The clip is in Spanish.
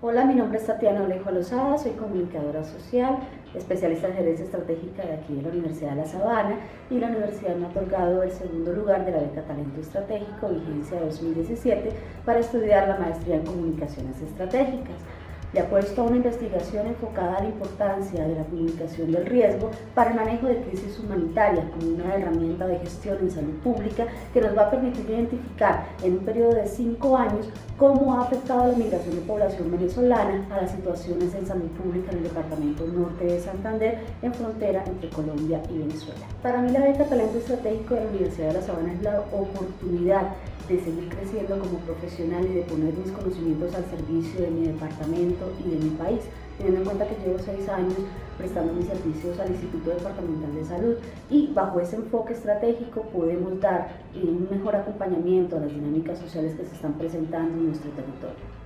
Hola, mi nombre es Tatiana Olejo Lozada, soy comunicadora social, especialista en gerencia estratégica de aquí de la Universidad de La Sabana, y la universidad me ha otorgado el segundo lugar de la beca Talento Estratégico, vigencia 2017, para estudiar la maestría en comunicaciones estratégicas. Le apuesto a una investigación enfocada a la importancia de la comunicación del riesgo para el manejo de crisis humanitarias como una herramienta de gestión en salud pública que nos va a permitir identificar en un periodo de 5 años cómo ha afectado la migración de población venezolana a las situaciones en salud pública en el departamento norte de Santander, en frontera entre Colombia y Venezuela. Para mí la beca Talento Estratégico de la Universidad de La Sabana es la oportunidad de seguir creciendo como profesional y de poner mis conocimientos al servicio de mi departamento y de mi país, teniendo en cuenta que llevo 6 años prestando mis servicios al Instituto Departamental de Salud, y bajo ese enfoque estratégico podemos dar un mejor acompañamiento a las dinámicas sociales que se están presentando en nuestro territorio.